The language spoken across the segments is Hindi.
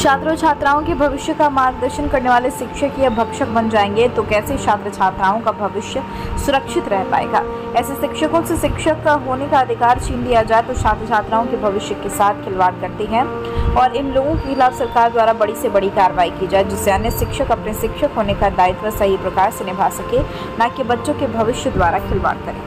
छात्रों छात्राओं के भविष्य का मार्गदर्शन करने वाले शिक्षक या भक्षक बन जाएंगे तो कैसे छात्र छात्राओं का भविष्य सुरक्षित रह पाएगा। ऐसे शिक्षकों से शिक्षक का होने का अधिकार छीन लिया जाए तो छात्र छात्राओं के भविष्य के साथ खिलवाड़ करते हैं और इन लोगों के खिलाफ सरकार द्वारा बड़ी से बड़ी कार्रवाई की जाए, जिससे अन्य शिक्षक अपने शिक्षक होने का दायित्व सही प्रकार से निभा सके, न कि बच्चों के भविष्य द्वारा खिलवाड़ करें।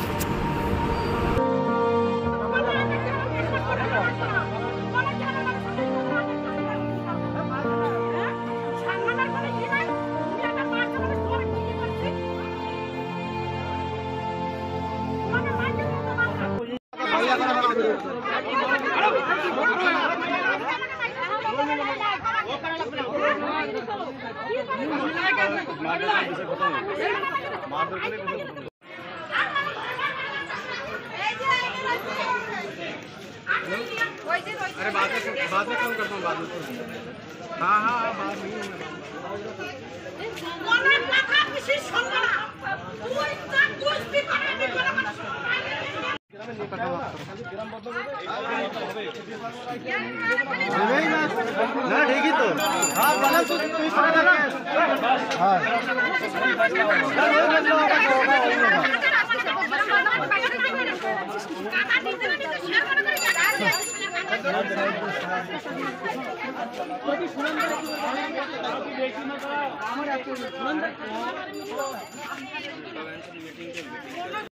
अरे बाद में कम करता हूँ, बाद में। हाँ बाद में ना ठीक ही तो हाँ